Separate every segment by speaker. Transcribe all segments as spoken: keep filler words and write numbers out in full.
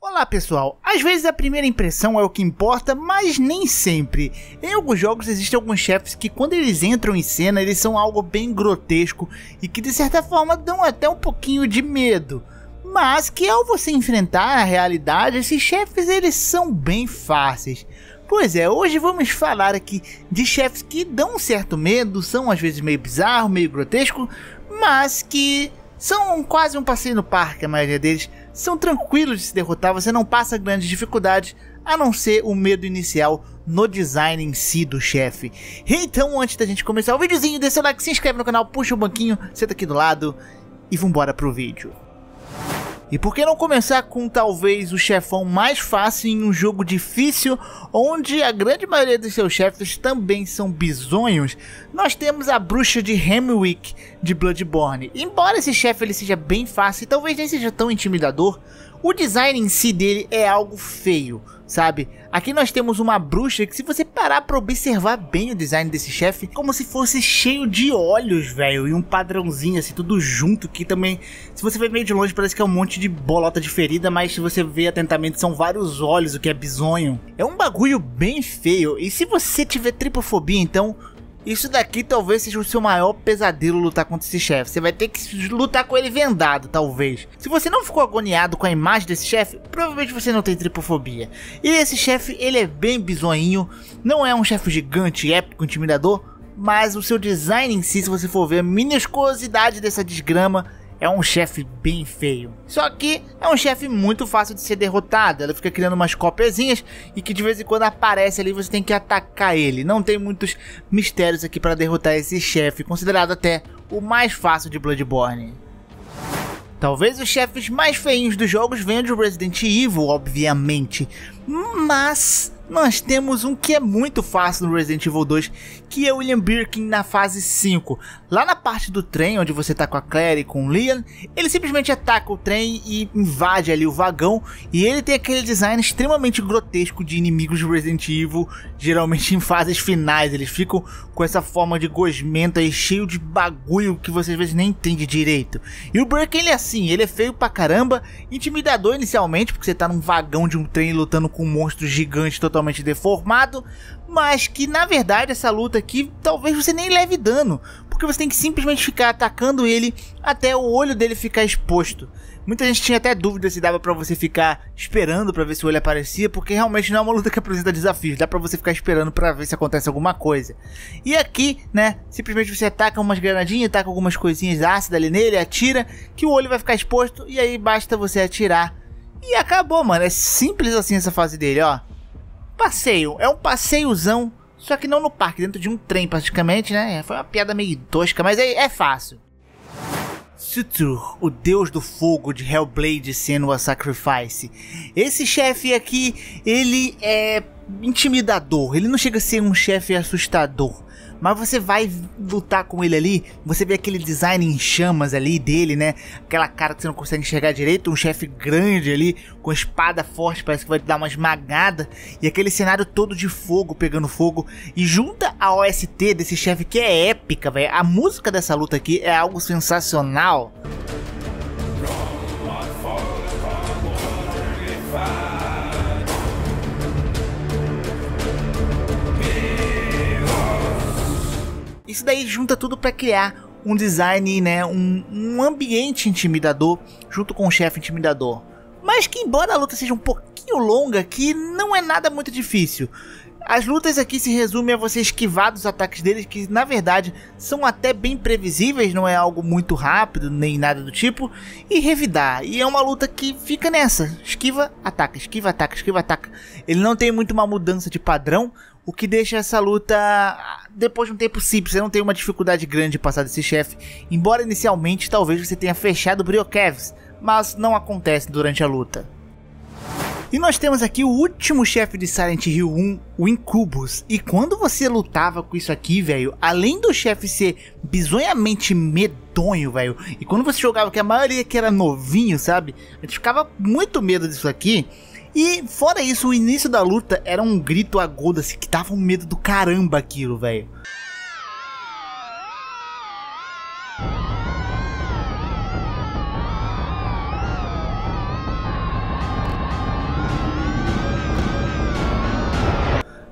Speaker 1: Olá pessoal, às vezes a primeira impressão é o que importa, mas nem sempre. Em alguns jogos existem alguns chefes que quando eles entram em cena eles são algo bem grotesco e que de certa forma dão até um pouquinho de medo. Mas que ao você enfrentar a realidade, esses chefes eles são bem fáceis. Pois é, hoje vamos falar aqui de chefes que dão um certo medo, são às vezes meio bizarro, meio grotesco, mas que são quase um passeio no parque. A maioria deles são tranquilos de se derrotar, você não passa grandes dificuldades, a não ser o medo inicial no design em si do chefe. Então, antes da gente começar o videozinho, deixa o like, se inscreve no canal, puxa o banquinho, senta aqui do lado e vambora pro vídeo. E por que não começar com talvez o chefão mais fácil em um jogo difícil, onde a grande maioria dos seus chefes também são bizonhos? Nós temos a bruxa de Hemwick de Bloodborne. Embora esse chefe ele seja bem fácil e talvez nem seja tão intimidador, o design em si dele é algo feio, sabe? Aqui nós temos uma bruxa que, se você parar para observar bem o design desse chefe, como se fosse cheio de olhos, velho, e um padrãozinho assim, tudo junto, que também, se você ver meio de longe, parece que é um monte de bolota de ferida, mas se você ver atentamente, são vários olhos, o que é bizonho. É um bagulho bem feio, e se você tiver tripofobia, então isso daqui talvez seja o seu maior pesadelo, lutar contra esse chefe. Você vai ter que lutar com ele vendado, talvez. Se você não ficou agoniado com a imagem desse chefe, provavelmente você não tem tripofobia. E esse chefe, ele é bem bizonhinho. Não é um chefe gigante, épico, intimidador, mas o seu design em si, se você for ver a minusculosidade dessa desgrama, é um chefe bem feio. Só que é um chefe muito fácil de ser derrotado. Ela fica criando umas copiazinhas e que de vez em quando aparece ali, você tem que atacar ele. Não tem muitos mistérios aqui para derrotar esse chefe, considerado até o mais fácil de Bloodborne. Talvez os chefes mais feinhos dos jogos venham de Resident Evil, obviamente, mas nós temos um que é muito fácil no Resident Evil dois, que é o William Birkin na fase cinco. Lá na parte do trem, onde você tá com a Claire e com o Leon, ele simplesmente ataca o trem e invade ali o vagão, e ele tem aquele design extremamente grotesco de inimigos de Resident Evil, geralmente em fases finais. Eles ficam com essa forma de gosmento aí, cheio de bagulho que você às vezes nem entende direito. E o Birkin, ele é assim, ele é feio pra caramba, intimidador inicialmente, porque você tá num vagão de um trem lutando com um monstro gigante totalmente deformado, mas que na verdade essa luta aqui talvez você nem leve dano, porque você tem que simplesmente ficar atacando ele até o olho dele ficar exposto. Muita gente tinha até dúvida se dava pra você ficar esperando pra ver se o olho aparecia, porque realmente não é uma luta que apresenta desafios, dá pra você ficar esperando pra ver se acontece alguma coisa. E aqui, né, simplesmente você ataca umas granadinhas, ataca algumas coisinhas ácidas ali nele, atira, que o olho vai ficar exposto, e aí basta você atirar. E acabou, mano, é simples assim essa fase dele, ó. Passeio, é um passeiozão, só que não no parque, dentro de um trem praticamente, né? Foi uma piada meio tosca, mas é, é fácil. Surtur, o deus do fogo de Hellblade Senua's Sacrifice. Esse chefe aqui, ele é intimidador, ele não chega a ser um chefe assustador, mas você vai lutar com ele ali, você vê aquele design em chamas ali dele, né? Aquela cara que você não consegue enxergar direito, um chefe grande ali, com espada forte, parece que vai te dar uma esmagada. E aquele cenário todo de fogo, pegando fogo. E junta a O S T desse chefe que é épica, velho. A música dessa luta aqui é algo sensacional. Isso daí junta tudo para criar um design, né, um, um ambiente intimidador junto com o chefe intimidador. Mas que, embora a luta seja um pouquinho longa aqui, não é nada muito difícil. As lutas aqui se resumem a você esquivar dos ataques deles, que na verdade são até bem previsíveis, não é algo muito rápido nem nada do tipo, e revidar. E é uma luta que fica nessa, esquiva, ataca, esquiva, ataca, esquiva, ataca. Ele não tem muito uma mudança de padrão, o que deixa essa luta, depois de um tempo simples. Você não tem uma dificuldade grande de passar desse chefe, embora inicialmente talvez você tenha fechado o Briocavs, mas não acontece durante a luta. E nós temos aqui o último chefe de Silent Hill um, o Incubus. E quando você lutava com isso aqui, velho, além do chefe ser bizonhamente medonho, velho, e quando você jogava, que a maioria que era novinho, sabe, a gente ficava muito medo disso aqui. E fora isso, o início da luta era um grito agudo, assim, que dava um medo do caramba aquilo, velho.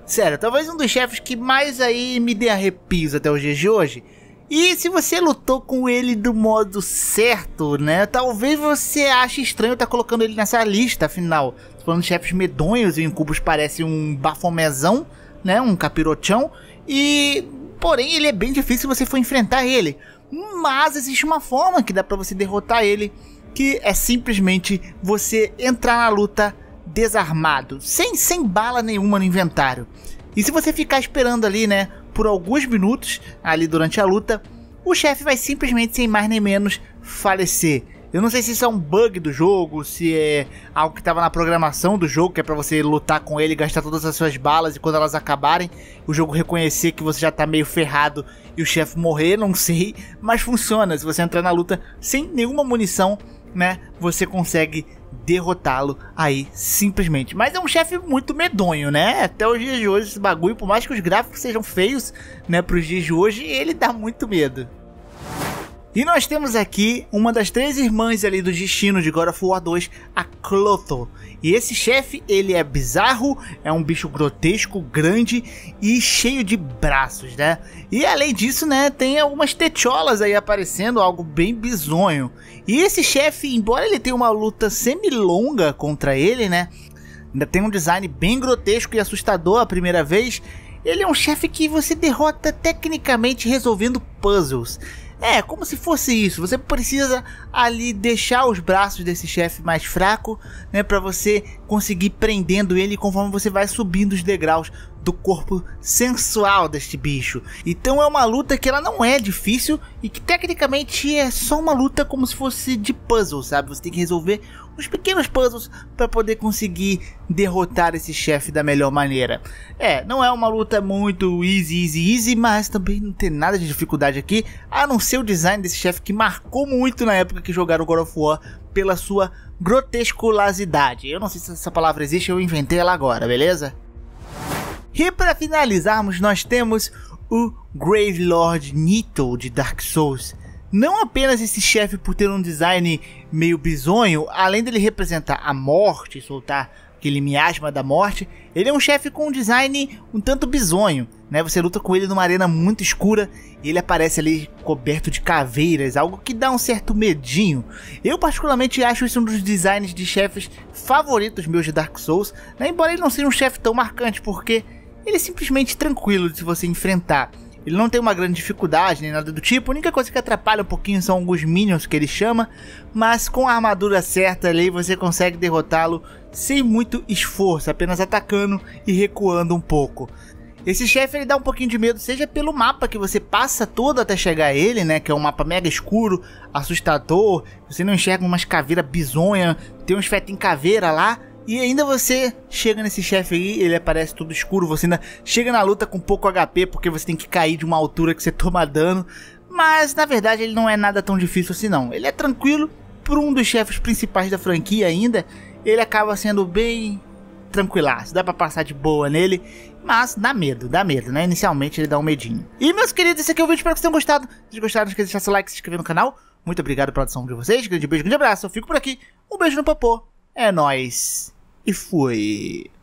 Speaker 1: Sério, talvez um dos chefes que mais aí me dê arrepios até os dias de hoje. E se você lutou com ele do modo certo, né, talvez você ache estranho estar colocando ele nessa lista, afinal, tô falando de chefes medonhos e o Incubus parece um bafomezão, né, um capirochão, e porém ele é bem difícil se você for enfrentar ele. Mas existe uma forma que dá pra você derrotar ele, que é simplesmente você entrar na luta desarmado, sem, sem bala nenhuma no inventário. E se você ficar esperando ali, né, por alguns minutos ali durante a luta, o chefe vai simplesmente, sem mais nem menos, falecer. Eu não sei se isso é um bug do jogo, se é algo que estava na programação do jogo, que é pra você lutar com ele, gastar todas as suas balas e quando elas acabarem, o jogo reconhecer que você já tá meio ferrado e o chefe morrer, não sei. Mas funciona, se você entrar na luta sem nenhuma munição, né, você consegue derrotá-lo aí simplesmente. Mas é um chefe muito medonho, né? Até os dias de hoje esse bagulho, por mais que os gráficos sejam feios, né, pros dias de hoje, ele dá muito medo. E nós temos aqui uma das três irmãs ali do destino de God of War dois, a Clotho. E esse chefe, ele é bizarro, é um bicho grotesco, grande e cheio de braços, né? E além disso, né, tem algumas techolas aí aparecendo, algo bem bizonho. E esse chefe, embora ele tenha uma luta semi-longa contra ele, né, ainda tem um design bem grotesco e assustador à primeira vez, ele é um chefe que você derrota tecnicamente resolvendo puzzles. É, como se fosse isso, você precisa ali deixar os braços desse chefe mais fraco, né, pra você conseguir prendendo ele conforme você vai subindo os degraus do corpo sensual deste bicho. Então é uma luta que ela não é difícil e que tecnicamente é só uma luta como se fosse de puzzle, sabe? Você tem que resolver uns pequenos puzzles para poder conseguir derrotar esse chefe da melhor maneira. É, não é uma luta muito easy, easy, easy, mas também não tem nada de dificuldade aqui, a não ser o design desse chefe que marcou muito na época que jogaram God of War pela sua grotesculosidade. Eu não sei se essa palavra existe, eu inventei ela agora, beleza? E para finalizarmos, nós temos o Gravelord Nito de Dark Souls. Não apenas esse chefe por ter um design meio bizonho, além dele representar a morte, soltar aquele miasma da morte, ele é um chefe com um design um tanto bizonho, né? Você luta com ele numa arena muito escura e ele aparece ali coberto de caveiras, algo que dá um certo medinho. Eu particularmente acho isso um dos designs de chefes favoritos meus de Dark Souls, né? Embora ele não seja um chefe tão marcante, porque ele é simplesmente tranquilo de você enfrentar. Ele não tem uma grande dificuldade nem nada do tipo, a única coisa que atrapalha um pouquinho são alguns minions que ele chama, mas com a armadura certa ali você consegue derrotá-lo sem muito esforço, apenas atacando e recuando um pouco. Esse chefe ele dá um pouquinho de medo, seja pelo mapa que você passa todo até chegar a ele, né, que é um mapa mega escuro, assustador, você não enxerga umas caveiras bizonhas, tem uns fetos em caveira lá. E ainda você chega nesse chefe aí, ele aparece tudo escuro, você ainda chega na luta com pouco H P, porque você tem que cair de uma altura que você toma dano. Mas na verdade ele não é nada tão difícil assim não, ele é tranquilo, por um dos chefes principais da franquia ainda, ele acaba sendo bem tranquilaço, dá pra passar de boa nele, mas dá medo, dá medo, né, inicialmente ele dá um medinho. E meus queridos, esse aqui é o vídeo, espero que vocês tenham gostado, se vocês gostaram não esqueça de deixar seu like, se inscrever no canal, muito obrigado pela atenção de vocês, grande beijo, grande abraço, eu fico por aqui, um beijo no popô, é nóis. E fui.